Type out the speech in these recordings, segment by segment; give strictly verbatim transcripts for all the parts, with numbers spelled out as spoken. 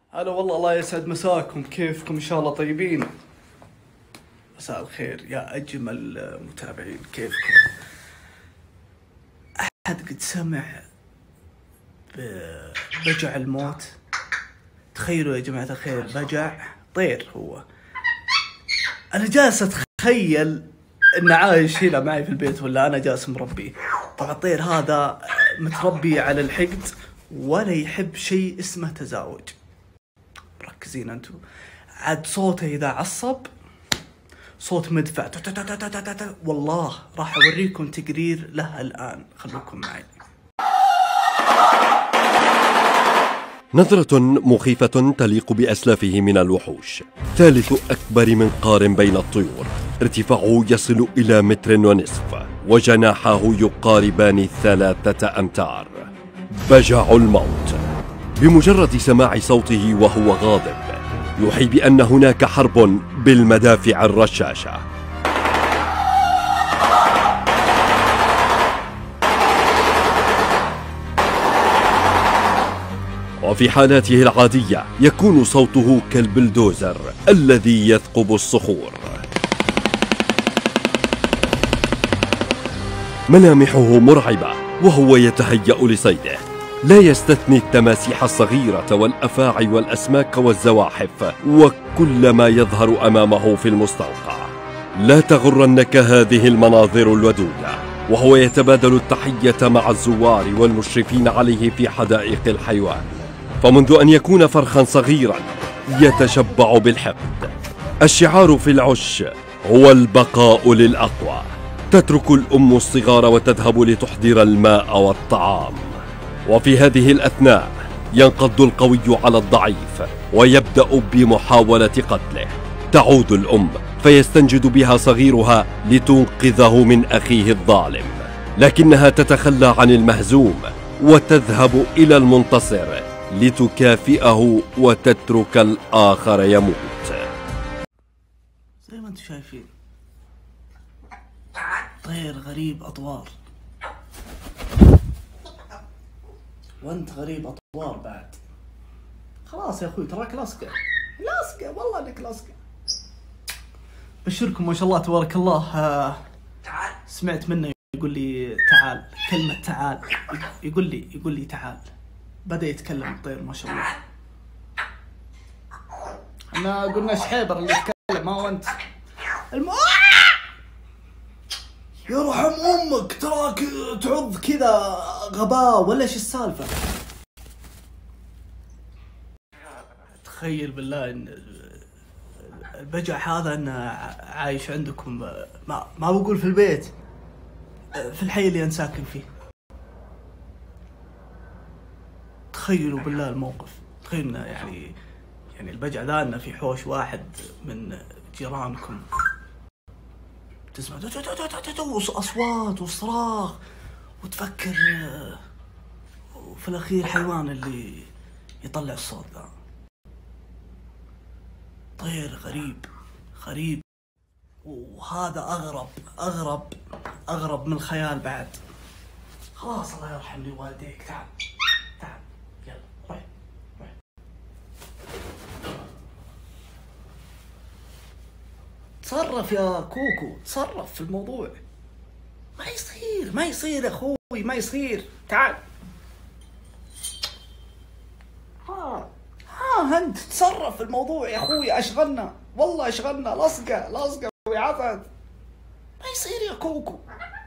هلا والله، الله يسعد مساكم. كيفكم؟ ان شاء الله طيبين. مساء الخير يا اجمل متابعين، كيفكم؟ احد قد سمع ببجع الموت؟ تخيلوا يا جماعة الخير، بجع طير هو. انا جالس اتخيل انه عايش هنا معي في البيت ولا انا جالس مربيه. طبعا الطير هذا متربي على الحقد ولا يحب شيء اسمه تزاوج. مركزين انتم؟ عاد صوته اذا عصب صوت مدفع، والله راح اوريكم تقرير له الان، خلوكم معي. نظرة مخيفة تليق بأسلافه من الوحوش. ثالث أكبر منقار بين الطيور، ارتفاعه يصل إلى متر ونصف، وجناحاه يقاربان ثلاثة أمتار. بجع الموت. بمجرد سماع صوته وهو غاضب يوحي بأن هناك حرب بالمدافع الرشاشة. وفي حالاته العادية يكون صوته كالبلدوزر الذي يثقب الصخور. ملامحه مرعبة وهو يتهيأ لصيده، لا يستثني التماسيح الصغيرة والأفاعي والأسماك والزواحف وكل ما يظهر أمامه في المستوقع. لا تغرنك هذه المناظر الودودة وهو يتبادل التحية مع الزوار والمشرفين عليه في حدائق الحيوان، فمنذ أن يكون فرخا صغيرا يتشبع بالحقد. الشعار في العش هو البقاء للأقوى. تترك الأم الصغار وتذهب لتحضر الماء والطعام، وفي هذه الأثناء ينقض القوي على الضعيف ويبدأ بمحاولة قتله. تعود الأم فيستنجد بها صغيرها لتنقذه من أخيه الظالم، لكنها تتخلى عن المهزوم وتذهب إلى المنتصر لتكافئه وتترك الآخر يموت. زي ما انتم شايفين، طير غريب أطوار، وانت غريب أطوار بعد. خلاص يا اخوي، تراك لاصقة لاصقة، والله انك لاصقة. بشركم ما شاء الله تبارك الله. تعال. سمعت منه يقول لي تعال، كلمة تعال، يقول لي يقول لي تعال. بدأ يتكلم الطير ما شاء الله. احنا قلنا شحيبر اللي يتكلم، ما هو انت. الم... يرحم امك، تراك تعض كذا غباء ولا ايش السالفه؟ تخيل بالله ان البجع هذا انه عايش عندكم، ما ما بقول في البيت، في الحي اللي انا ساكن فيه. تخيلوا بالله الموقف، تخيلنا يعني يعني البجع ذا انه في حوش واحد من جيرانكم، تسمع اصوات وصراخ وتفكر وفي الاخير حيوان اللي يطلع الصوت ذا. طير غريب غريب، وهذا اغرب اغرب اغرب من الخيال بعد. خلاص الله يرحم لي والديك. تعال تعال يلا روح روح. تصرف يا كوكو، تصرف في الموضوع. ما يصير ما يصير يا اخوي، ما يصير. تعال. ها ها انت تصرف في الموضوع يا اخوي، اشغلنا والله، اشغلنا لصقه لصقه وعفد. ما يصير يا كوكو.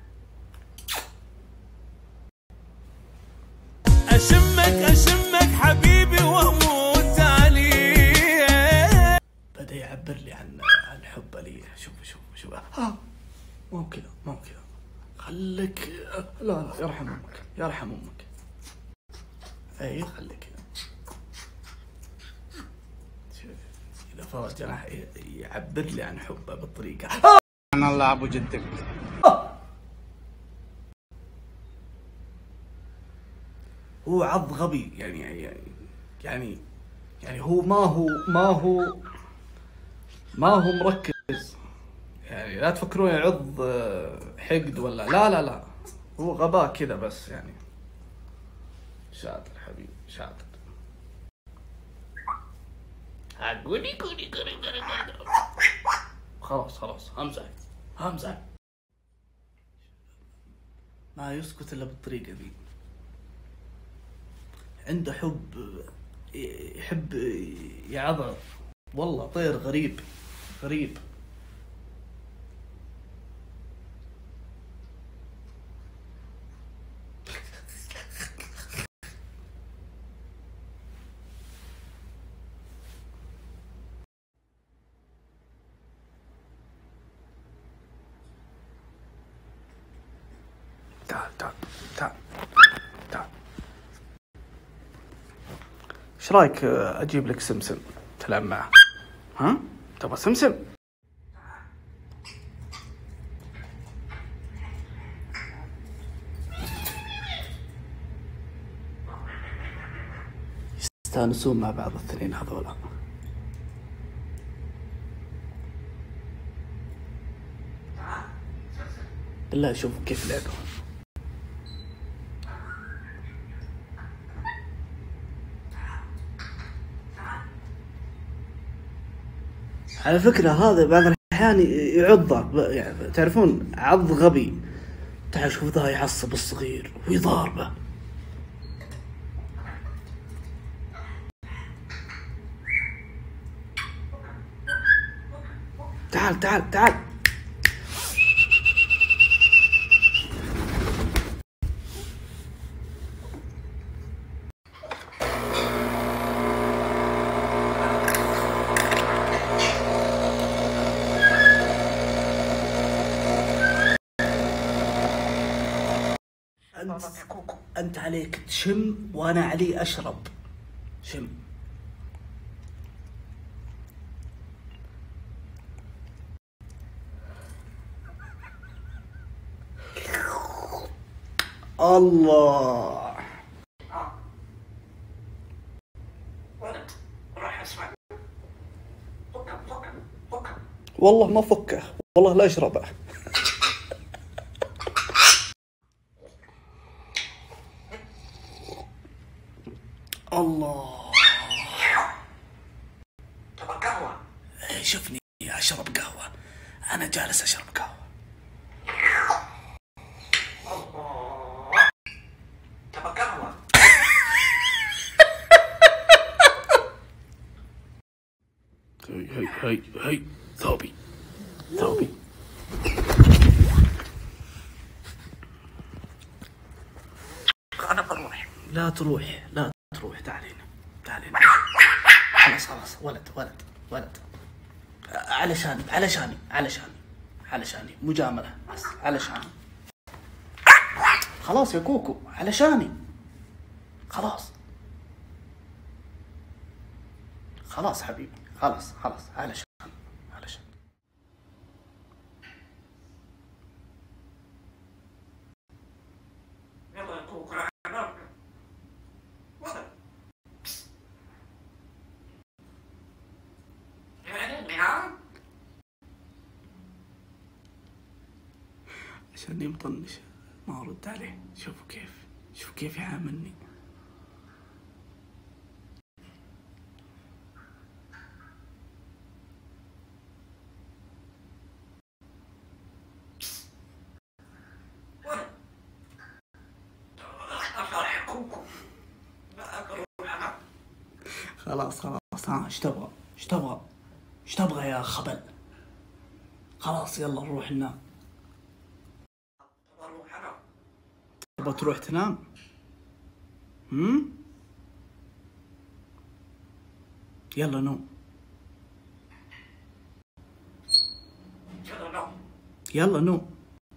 اشمك اشمك حبيبي واموت عليه. بدا يعبر لي عن عن حبه لي. شوف شوف شوف. ها مو كذا مو كذا، خليك. لا لا يرحم امك يرحم امك. اي خليك. اذا فرج جناح يعبر لي عن حبه بالطريقه. انا الله ابو جدك. هو عض غبي يعني يعني يعني يعني هو ما هو ما هو ما هو مركز. يعني لا تفكرون يعض حقد ولا لا لا لا، هو غباء كذا بس يعني. شاطر حبيبي شاطر. قولي قولي قولي قولي. خلاص خلاص همزح همزح. ما يسكت الا بالطريقة ذي. عنده حب، يحب يعضعض. والله طير غريب غريب. تعال تعال تعال تعال. ايش رايك اجيب لك سمسم تلعب معه؟ ها؟ تبغى سمسم؟ يستانسون مع بعض الاثنين هذولا. بالله شوفوا كيف لعبوا. على فكرة هذا بعض الأحيان يعضه، يعني تعرفون عض غبي. تعال شوف ذا يعصب الصغير ويضاربه. تعال تعال تعال. أنت, أنت عليك تشم وأنا علي أشرب. شم. الله. والله ما فكه، والله لا أشربه. الله. تبغى قهوة؟ شوفني أشرب قهوة، أنا جالس أشرب قهوة. الله. تبغى قهوة؟ هي هي هي هي ثوبي ثوبي. أنا بروح. لا تروح لا تروح. تعال هنا تعال هنا. خلاص خلاص ولد ولد ولد. علشاني علشاني علشاني علشاني مجاملة بس علشاني. خلاص يا كوكو علشاني. خلاص خلاص حبيبي خلاص خلاص علشان علشان. يلا يا كوكو. عشاني مطنش ما أرد عليه. شوفوا كيف شوفوا كيف يعاملني. خلاص خلاص. ها ايش تبغى ايش تبغى ايش تبغى يا خبل؟ خلاص يلا نروح ننام. تبغى تروح تنام؟ هم؟ يلا نوم. يلا نوم. يلا نوم.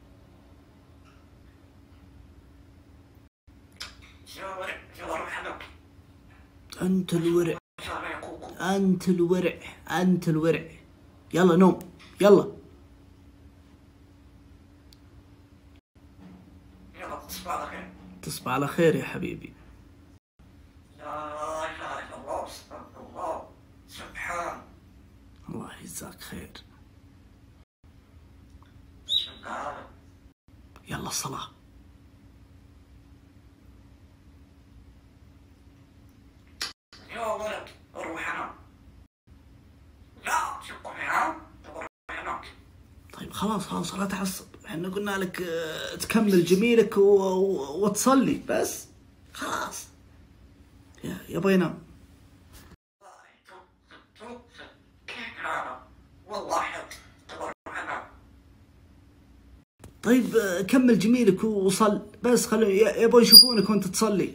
أنت الورع أنت الورع أنت الورع. يلا نوم يلا. يلا تصبح على خير. تصبح على خير يا حبيبي. لا إله إلا الله استغفر الله سبحان الله. يجزاك خير. يلا الصلاة. يا ولد روح أنا. خلاص خلاص لا تعصب، احنا قلنا لك اه تكمل جميلك و... و... وتصلي بس خلاص. يا يبغى ينام. طيب اه كمل جميلك وصل بس، خلوا يبغوا يشوفونك وانت تصلي.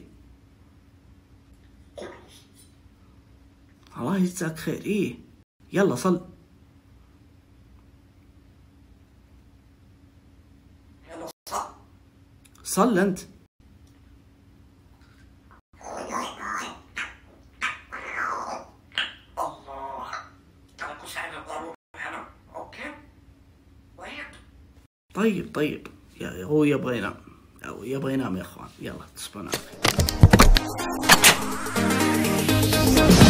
الله يجزاك خير. ايه يلا صل. يلا صل صل انت. الله تركوا سعيد الضروري هنا. اوكي وين؟ طيب طيب يا هو يبغى ينام، او يبغى ينام يا اخوان. يلا تصبحون على خير.